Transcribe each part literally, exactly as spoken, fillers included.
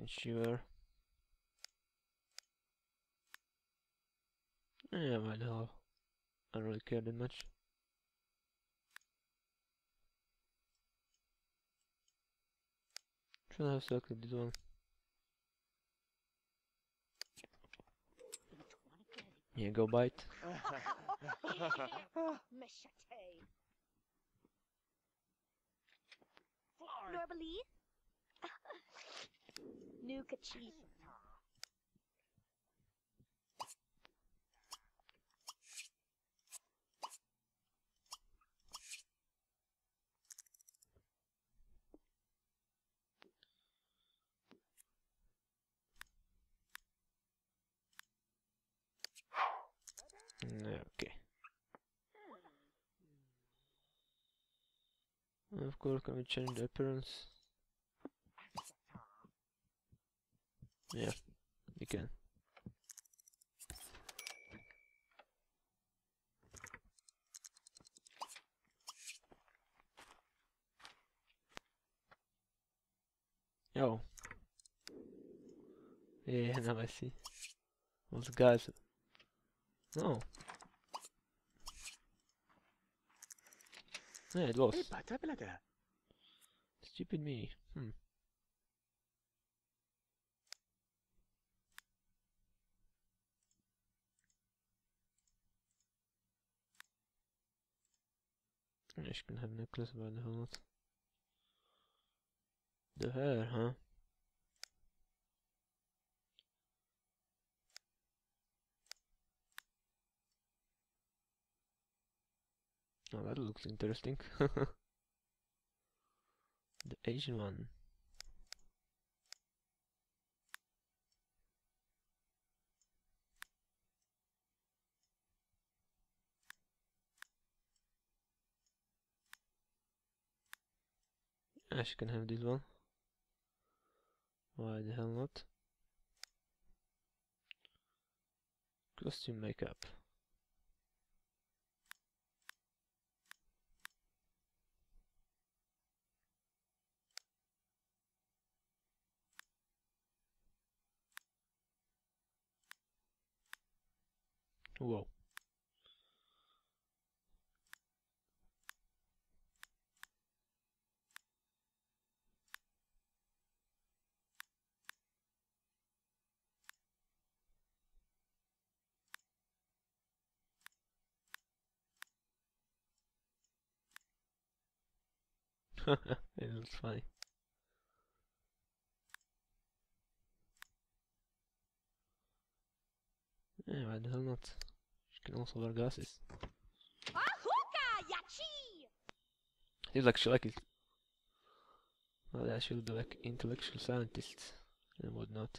Ensure. Yeah, why the hell? I don't really care that much. Should I have selected this one? Yeah, go bite. Normally, Nuka cheese. Okay. Of course, can we change the appearance? Yeah, we can. Oh. Yeah, now I see. Those guys. No. Yeah, it was. Stupid me. Hmm. She can have necklace by the hell not. The hair, huh? Oh, that looks interesting. The Asian one. Yeah, she can have this one. Why the hell not? Costume makeup. Whoa. It looks funny. Yeah, why the hell not? She can also wear glasses. Ahuka yachi! Seems like she like it. Well, yeah, she'll be like intellectual scientist and whatnot.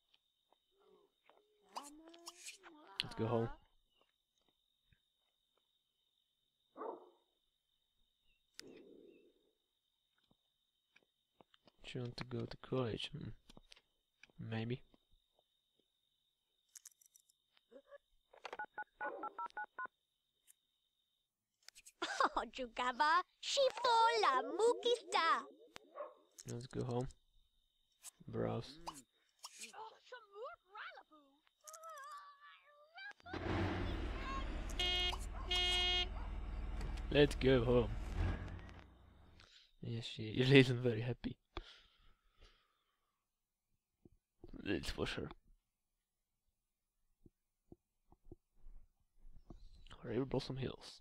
Let's go home. She want to go to college? Hmm. Maybe. Oh, Jugaba, Shifo la Mukista. Let's go home. Browse. Let's go home. Yes, she isn't very happy. Let's push her. River Blossom Hills.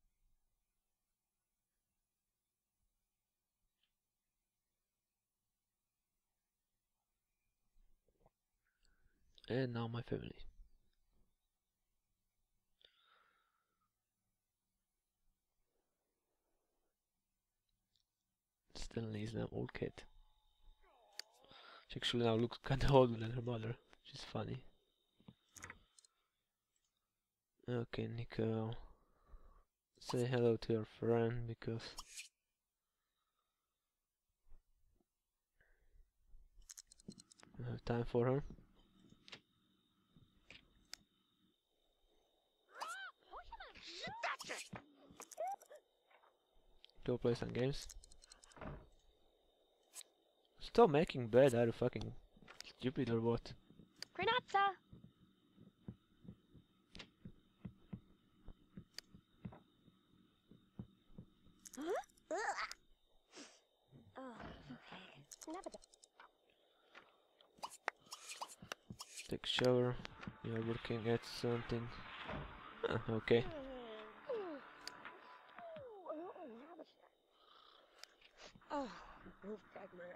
And now my family. Stanley is an old kid. She actually now looks kinda older than her mother, which is funny. Okay, Nico. Say hello to your friend because I have time for her. Go play some games. Stop making bed out of fucking stupid or what? Granata. Huh? Oh, okay. Never. Take a shower. You're working at something. Huh, okay. Oh, move Bagman.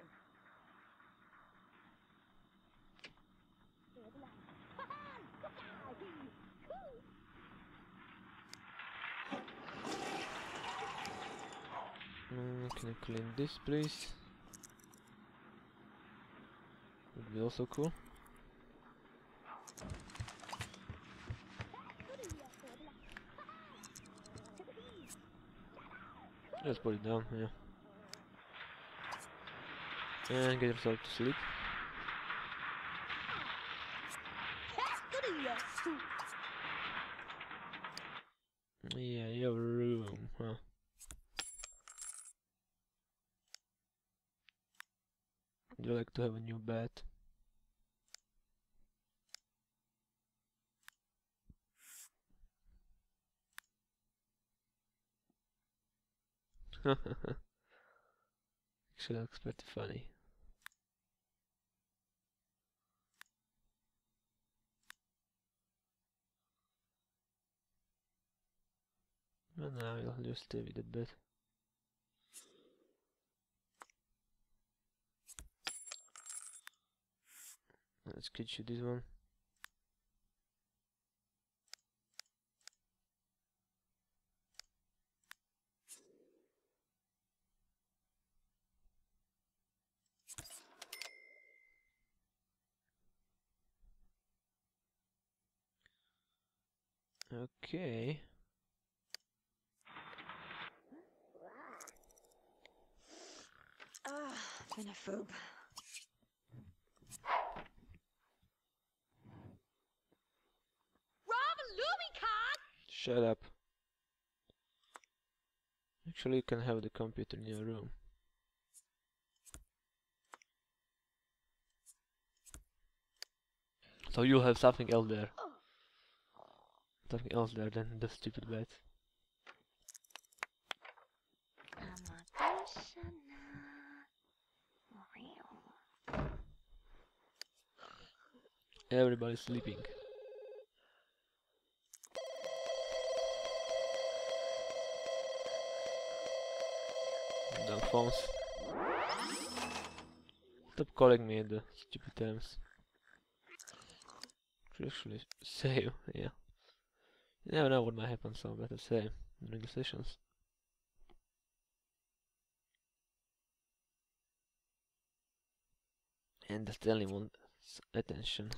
Mm, can I clean this, please? Would be also cool. Just put it down, yeah. And get yourself to sleep. Yeah, your room, huh? Would you like to have a new bed? Actually looks pretty funny. Well, now I'll just stay with the bed. Let's get you this one. Okay. Ah, Finaphobe. Rob Lumicon! Shut up. Actually, you can have the computer in your room. So you'll have something else there. Something else there than the stupid bed. Everybody's sleeping. Dumb phones. Stop calling me the stupid times. Actually save, yeah. You never know what might happen, so better save during the sessions. And that's the only one attention.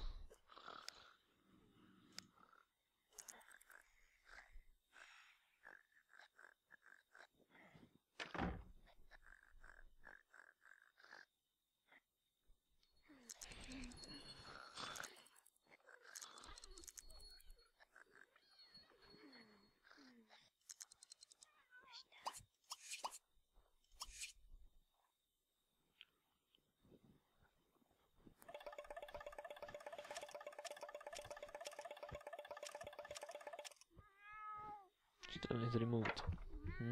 It is removed. Hmm?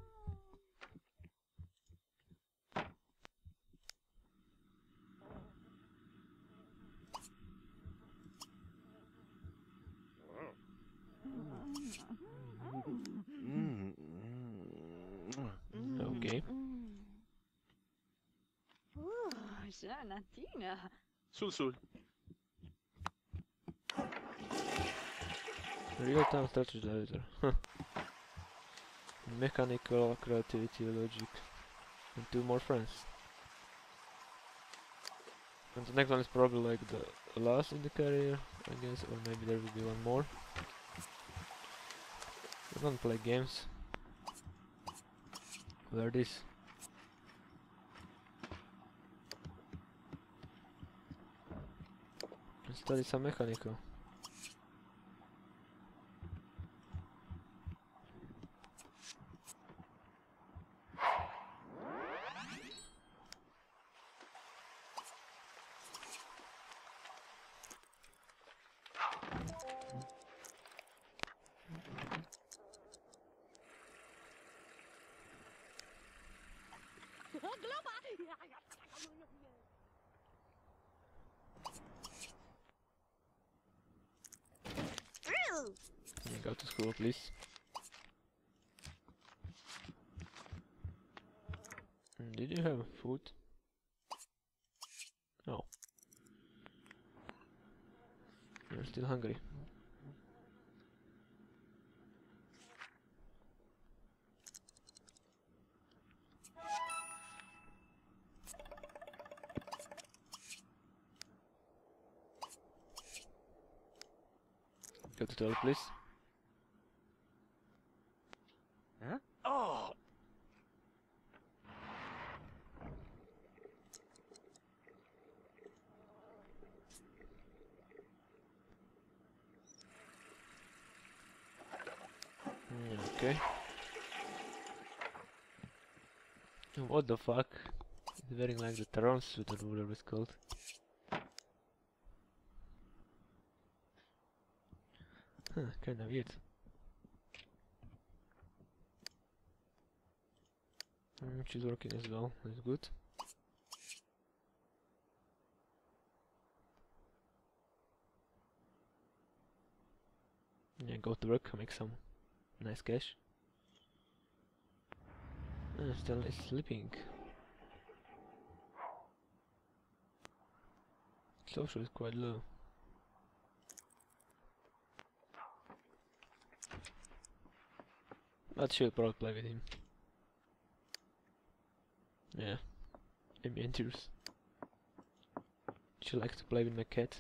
Okay. Oh, Janatina. Sul sul. Real-time strategy editor. Huh. Mechanical, creativity, logic. And two more friends. And the next one is probably like the last in the career, I guess, or maybe there will be one more. I don't play games. Where this? Let's study some mechanical. Yeah, go to school, please. Mm, Did you have food? No. You're still hungry. Go to toilet, please. Huh? Oh! Mm, okay. What the fuck? It's wearing like the Taron suit or whatever it's called. Huh, kinda weird. Mm, she's working as well, that's good. Yeah, go to work, make some nice cash. Uh, still is sleeping. Social is quite low. But she'll probably play with him. Yeah. Maybe enters. She likes to play with my cat.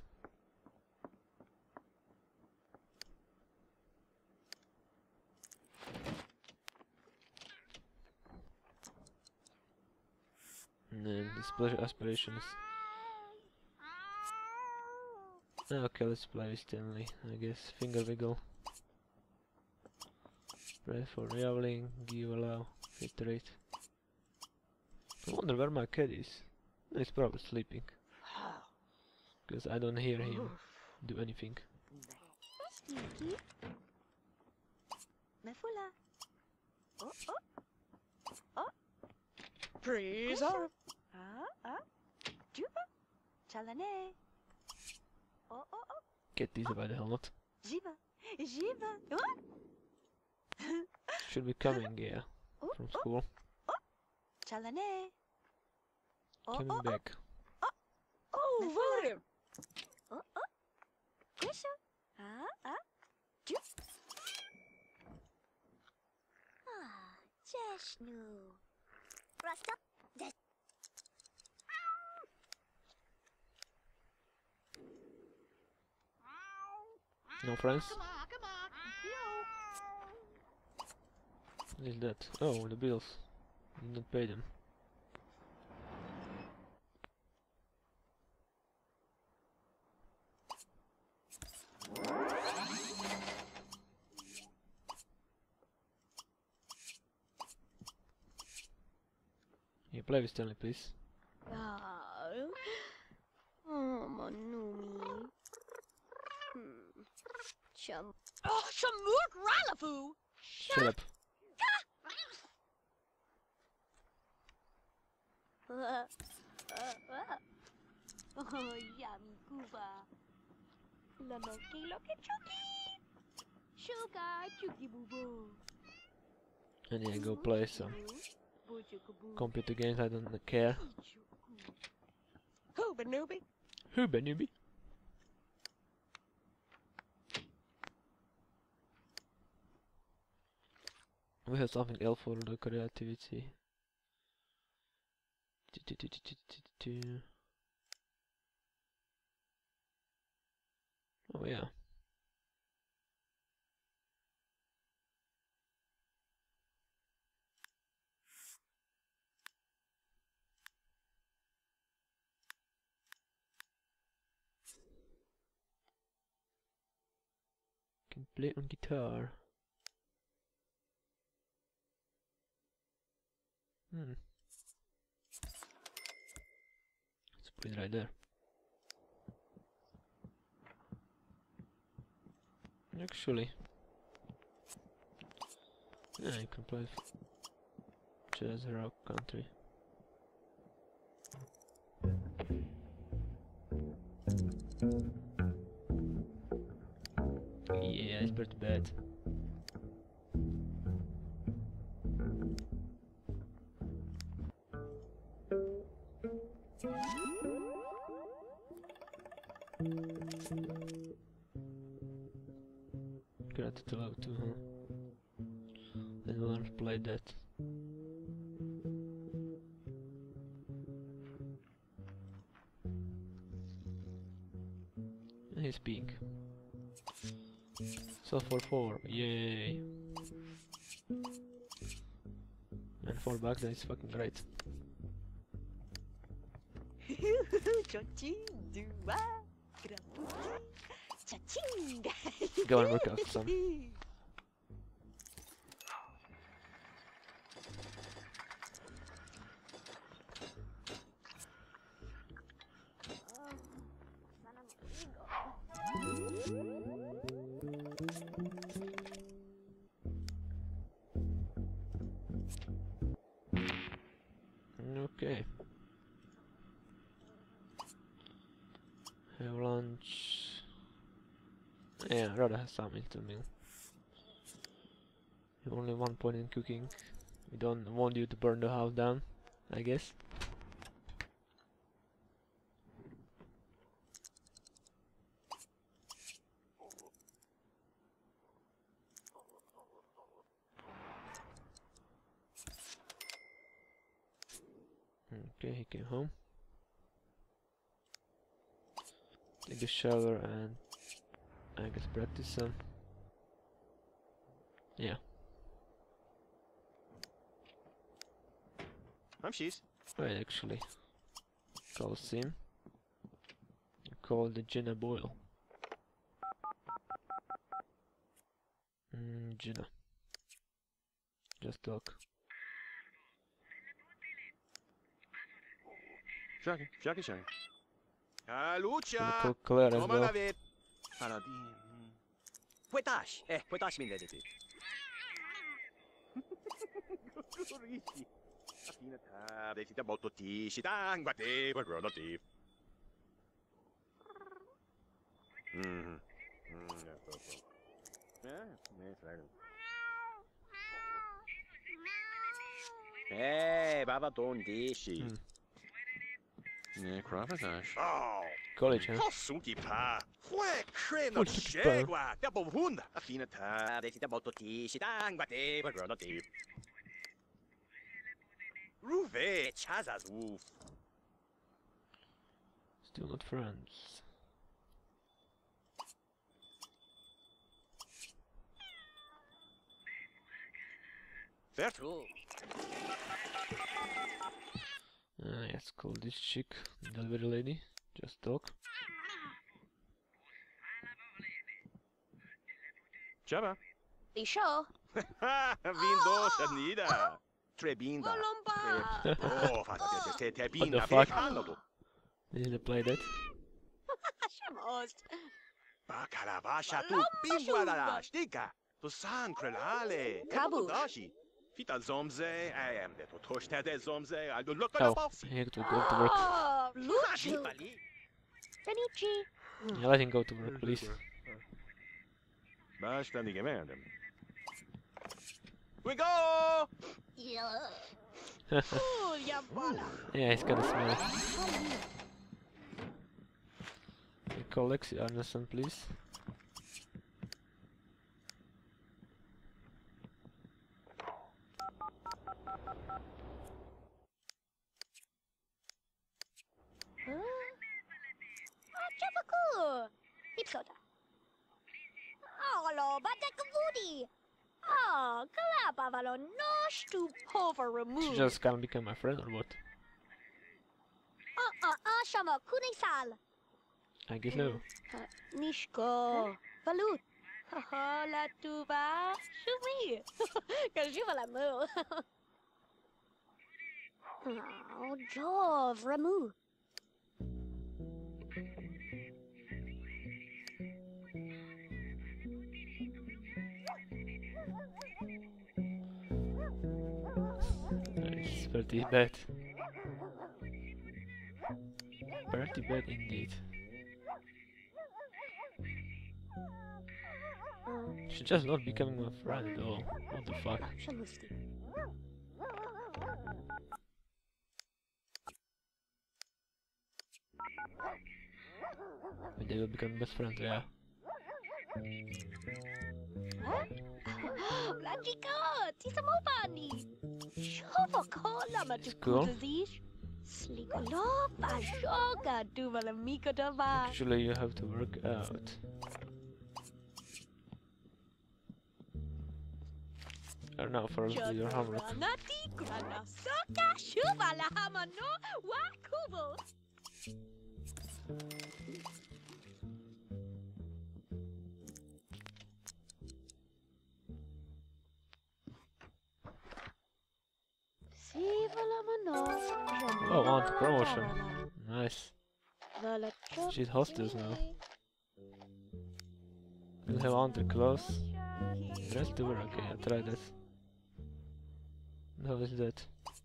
And then this pleasure aspirations. Okay, let's play with Stanley, I guess. Finger wiggle. Press for yowling, give allow, iterate. I wonder where my cat is. He's probably sleeping. Because I don't hear him do anything. Sneaky. Mefula. Oh, oh. Oh. Freeze Kusha. Ah, ah. Juba. Chalane. Oh, oh, oh. Cat is by the helmet. Jiva. Jiva. Oh. Should be coming, yeah, Oh, from oh. school. Chalane. Oh, Coming oh, back. Oh, Mefula. vote him! oh, oh. Kusha. Ah, ah. Jup. Ah, Jeshnu. Rasta. Des. No friends? Come on, come on. What is that? Oh, the bills. Did not pay them. You play with Stanley, please. Oh, oh, Manumi. Hmm. Chum. Oh, Shamuk Ralafu! Shut up. Uh, uh, uh. Oh, yummy gooba. Lamoki loki chuki. Sugar chuki boo boo. And yeah, go play some computer games, I don't care. Hooba newbie! Who newbie? We have something else for the creativity. Oh yeah. Can play on guitar. Hmm. Let's put it right there. Actually, yeah, you can play jazz, rock, country. Yeah, it's pretty bad. Got it allowed to, huh? Didn't want to play that. He's pink. So for four, yay! And four bucks, that's fucking great. Cha-ching, doo-wah, gra-poo-ching, cha-ching. Go and work out some. Okay. Have lunch. Yeah, I'd rather have some instant meal. Only one point in cooking. We don't want you to burn the house down, I guess. Okay, he came home. Take a shower and I guess practice some. Yeah. I'm Shees. Right, actually. Call Sim. Call the Jenna Boyle. Mm, Jenna. Just talk. Shaggy, Shaggy, Shaggy. Ah, Gonna Lucia! call Claire as Come well. la vet. Paladin. Puetash. Eh, puetash min dediti. Rishi. Affina ta, dei ti molto tishi, tangua te, quel grono ti. Mhm. Mm, ja, so, so. Ja, nee, fragen. Eh, baba don dishi. Hmm. Nee, cravatage. Oh! College, huh? Posso ti pa? Fue creno Posso ti pa? chegua, da bovunda. Affina ta, dei ti molto tishi, tangua te, quel grono ti. Ruve, chazas woof. Still not friends. Fair true. Uh, yes, call this chick, delivery lady. Just talk. Chaba. You sure? Ha, vindo shanida. Trebinda. Columba! Oh, fata te te te binda. fuck? Vekano. Did you play that? Shamost. Bakalavasha tu Lomba bingwa la shuba. stika. Tu sancrelale. Kabu. Dashi. Fita zomze, I am the totoshta de zomze, I do look at Oh, the bossy. he had to go to work. Oh, Luchu. Bali. Benici. Yeah, let him go to work, please. Basta ni gemendem. We go! Yeah. cool, ya bola. Yeah, he's kinda smelly. Call Lexi Arneson, please. Ah, Chavaku. Ipsota. Alo, Batakavudi. Oh, Galapavalo, nosh to hover She remove. just gonna become my friend or what? Uh uh uh, Shama Kunisal. I guess no. Nishko. Valut. Haha, la tuba. Shumi. Cause you will move. Oh, Jove, Ramu. It's pretty bad. Pretty bad indeed. She's just not becoming my friend at all. What the fuck? Shamufti. But they will become best friends, yeah. Lachiko, tisa mo pani. Shova kola It's cool. matukuzazish. Slikolo pa shoga duvala miko dava. Actually, you have to work out. Or now first do your homework. Nati grana soka shuvala hamano wa kubo. Oh, on to promotion. Nice. She's hostess now. We'll have on the clothes. Dress to wear. Okay, I'll try that. How is that?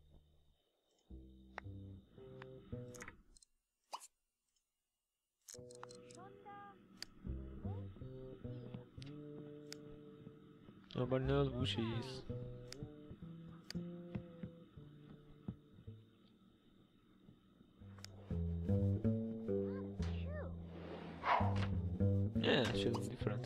Nobody knows who she is. Yeah, she looks different.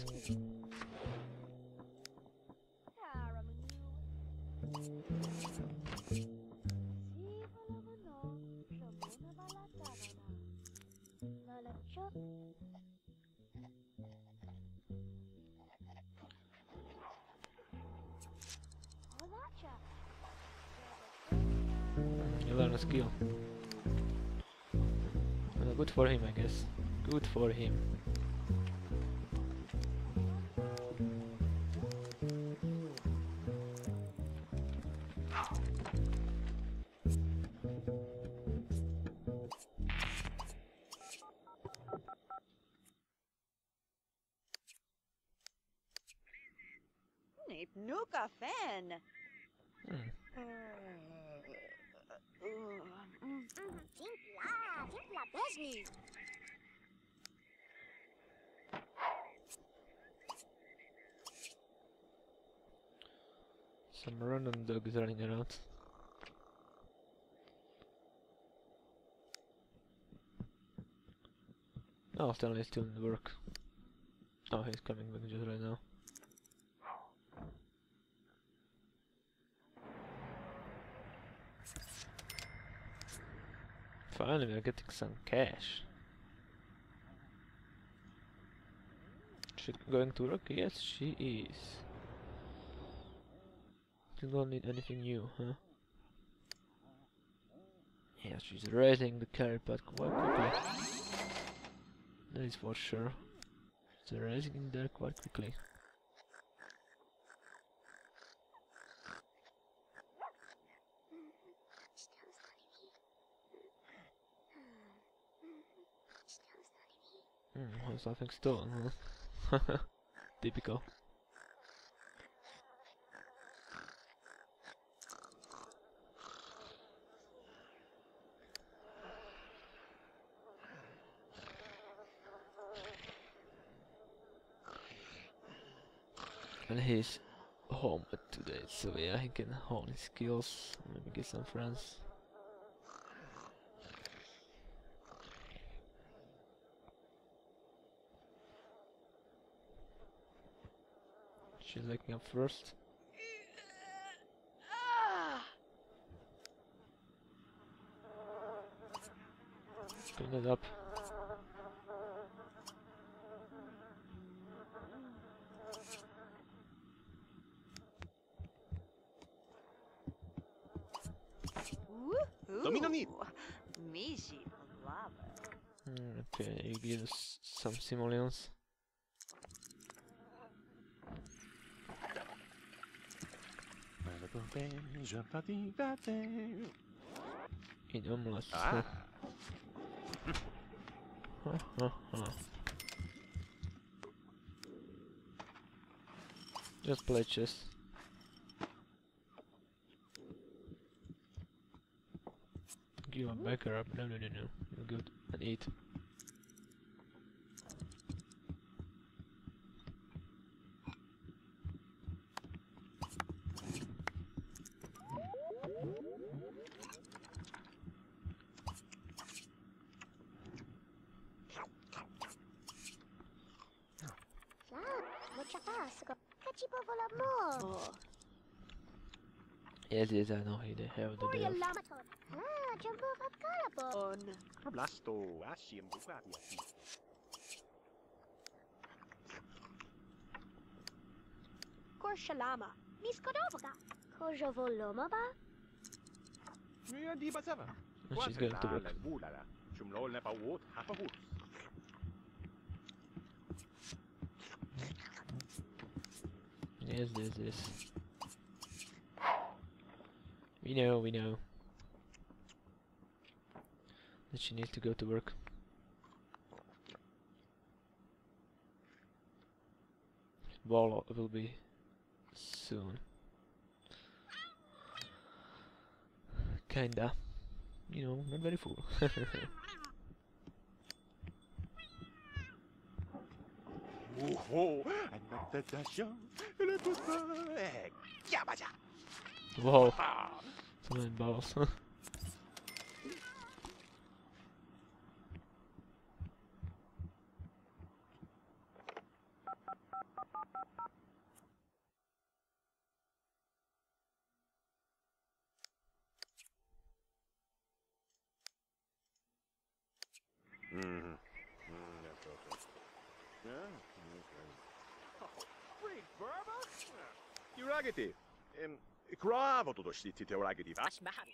You learn a skill. Well, good for him, I guess. Good for him. Nuka fan. Hmm. Simpla, simpla Besni. Some random dogs running around. Oh, Stanley's still in work. Oh, he's coming back just right now. Finally, we're getting some cash. She going to work? Yes, she is. You don't need anything new, huh? Yeah, she's raising the carry pad quite quickly. That is for sure. She's raising in there quite quickly. Hmm, has something stolen, huh? Typical. And he's home today, so yeah, he can hone his skills, maybe get some friends. She's waking up first. Clean it up. Domino need. Mishi, lava. Mm, okay, you give us some simoleons. In omelets. Ah. Huh, huh, huh. Just play chess. Give a backer up. No, no, no, no. You're good. And eat. Aska. Kachipovola mo. Oh. Yes, yes, I know he they have the day Oya off. lamaton. Ah, jumbo vatkalabo. On. Blasto, Ashi and Bugatti. Korshalama. Miskodovoga. Kojovoloma ba? Ja, die bazava. And she's going to work. Bulala. Chumlol nepa woot, hapa hoot. Yes, yes, yes. We know, we know. That she needs to go to work. Ball will be soon. Kinda. You know, not very full. Oh, another dashan. Yabaja. Whoa, Ah. so many balls. Mm-hmm. Mm, that's okay. Yeah, okay. Oh, great, Burba! Uragati. Um, Cravo to shiti te uragati. Ashmahari.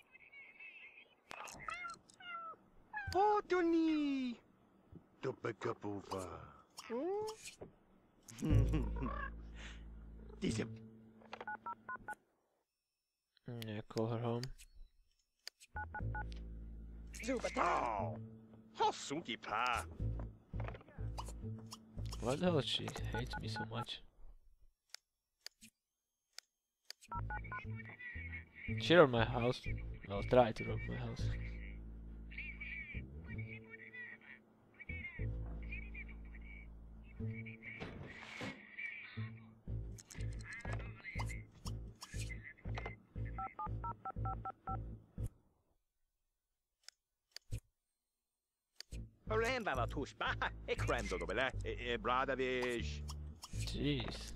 Oh, Tony! Topakapuva. Diesem. Yeah, call her home. Oh! Hosunki pa! Why the hell she hates me so much? She robbed my house. Well, try to rob my house. Rembala tush ba! E crendo dove le? E bradavish. Jeez.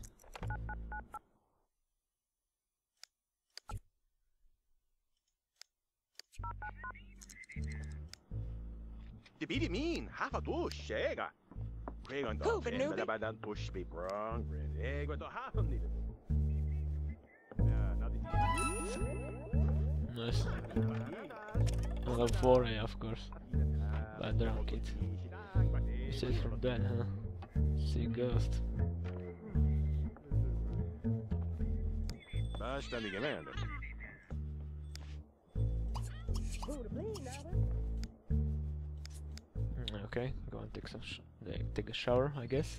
Di bidi mean, half a tush, ega. Quegan Who, dog, Benubi? and badan tush be brong, red egg, what to half of needed. Yeah, now the Nice. Level four A, of course. By drunk it. You said from then, huh? See ghost. Basta di gemendo. Mm, Okay, go and take some sh eh, take a shower, I guess.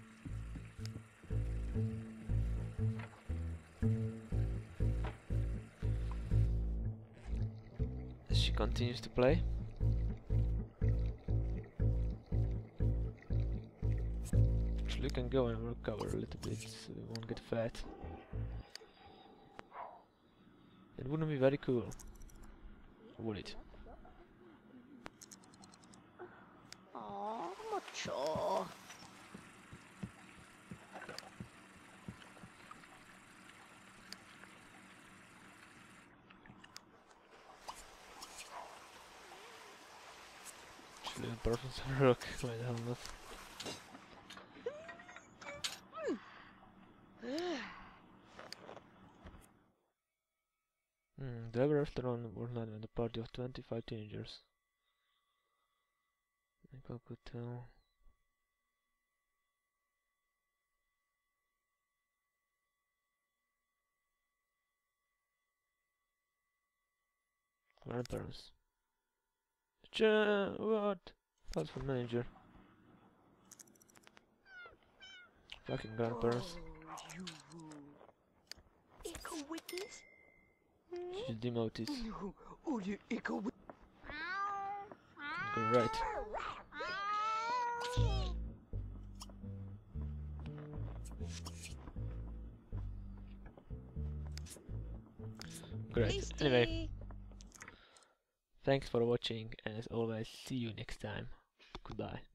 She continues to play. Actually, you can go and recover a little bit so we won't get fat. It wouldn't be very cool, would it? Oh, mucho. Actually, a person's rook, why the hell not? Hmm, the ever after on was not in a party of twenty-five teenagers. Nicole could tell. Grandparents. Ch what? Platform manager. Fucking grandparents. Eco wikis? She's demoted. Oh, you eco. Great. Great. Anyway, thanks for watching, and as always, see you next time. Goodbye.